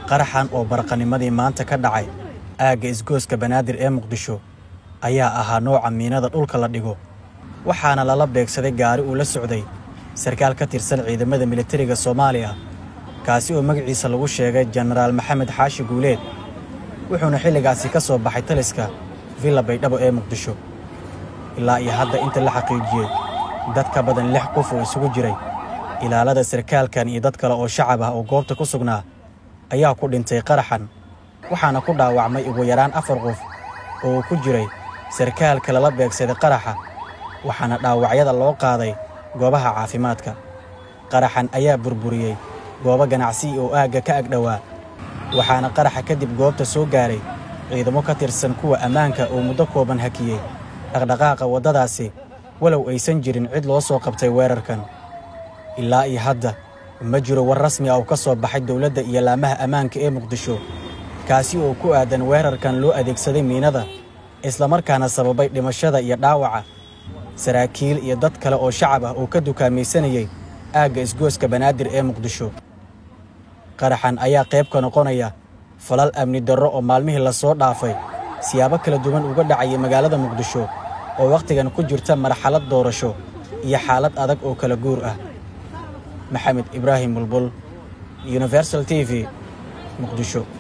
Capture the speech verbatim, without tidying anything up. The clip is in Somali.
qaraxan oo barqanimadii maanta ka dhacay aagga isgooska Banaadir ee Muqdisho ayaa ahaa nooca miinada dhulka la dhigo waxaana lala beegsaday gaari uu la socday sarkaal ka tirsan ciidamada militariga Soomaaliya kaasi oo magaciisa lagu sheegay Generaal Maxamed Xaashi Guuleed wuxuuna xilligaasi ka soo baxay taliska Villa Baydhabo ee Muqdisho ilaa iyo hadda inta la xaqiijiyay dad ka badan lix qof oo isugu jiray ilaalada sarkaalkan iyo dad kale oo shacab ah oo goobta ku sugnaa ayaa ku dhintay qaraxan waxaana ku dhaawacmay ugu yaraan afar qof oo ku jiray sarkaalka lala beegsaday qaraxa waxaana dhaawacyada loo qaaday goobaha caafimaadka qaraxan ayaa burburiyay goobo ganacsi oo aagga ka agdhawaa waxaana qaraxa kadib goobta soo gaaray ciidamo ka tirsan kuwa ammaanka oo muddo kooban hakiyay dhaqdhaqaaqa wadadaasi walow aysan jirin cid loo soo qabtay weerarkan ilaa iyo hadda ma jiro war rasmi ah oo ka soo baxay dawladda iyo laamaha ammaanka ee Muqdisho kaasi oo ku aadan weerarkan loo adeegsaday miinada isla markaana sababay dhimashada iyo dhaawaca saraakiil iyo dad kale oo shacab ah oo ka dukaamaysanayay aagga isgooska Banaadir ee Muqdisho qaraxan ayaa qayb ka noqonaya falal amni darro oo maalmihii la soo dhaafay siyaabo kala duwan uga dhacay magaalada Muqdisho oo waqtigan ku jirta marxalad doorasho iyo xaalad adag oo kala guur ah Maxamed Ibraahim Bulbul Universal T V Muqdisho.